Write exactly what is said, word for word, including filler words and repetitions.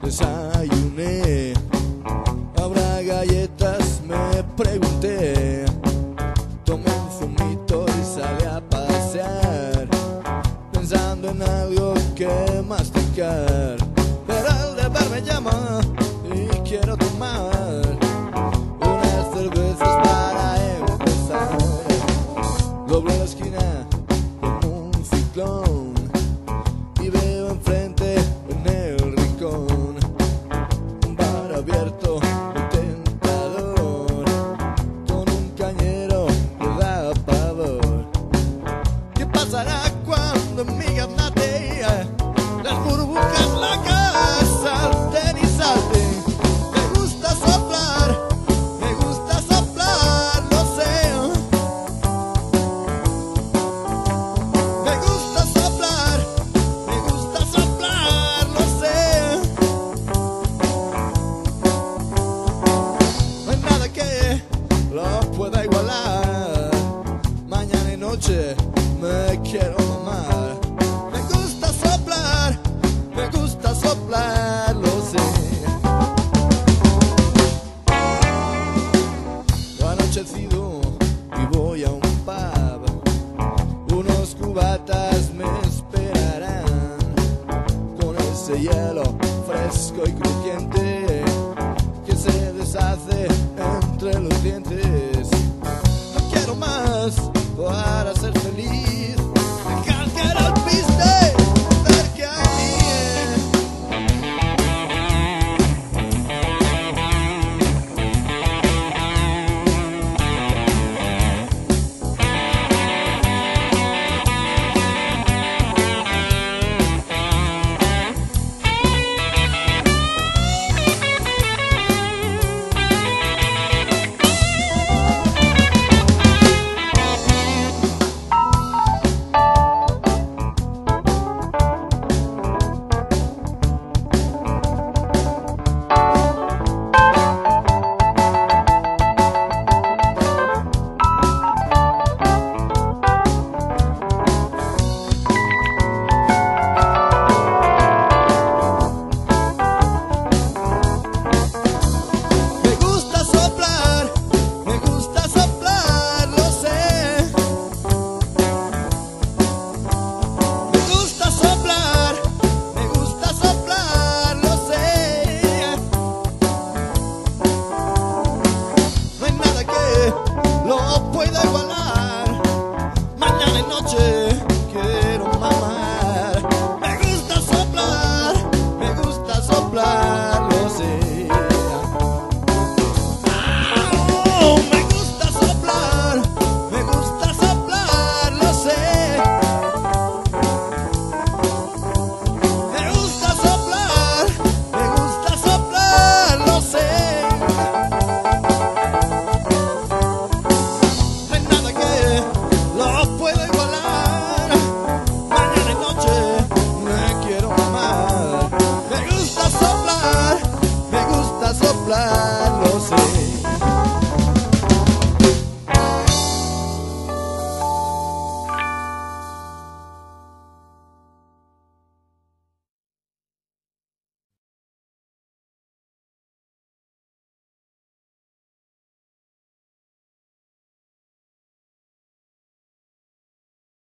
desayuné. ¿Habrá galletas? Me pregunté. Tomé un zumito y salí a pasear, pensando en algo que masticar. Pero el deber me llama y quiero tomar unas cervezas para empezar. Doblo la esquina como un ciclón y veo enfrente en el rincón un bar abierto muy tentador, con un cañero que da pavor. ¿Qué pasará cuando en mi gaznate las burbujas locas salten y salten? Me gusta soplar, me gusta soplar, lo sé. Me gusta soplar, me gusta soplar, lo sé. No hay nada que lo pueda igualar. Mañana y noche me quiero mamar. Me gusta soplar, me gusta soplar, lo sé. Lo anochecido y voy a un pub. Unos cubatas me esperarán, con ese hielo fresco y crujiente que se deshace entre los dientes. No quiero más para ser feliz. Dejar que el alpiste cerca a mí. Lo puedo igualar. Mañana y noche quiero mamar. Me gusta soplar, me gusta soplar, lo sé. Oh, me gusta soplar, me gusta soplar, lo sé. Me gusta soplar, me gusta soplar, lo sé. Lo puedo igualar. Mañana y noche me quiero mamar. Me gusta soplar, me gusta soplar.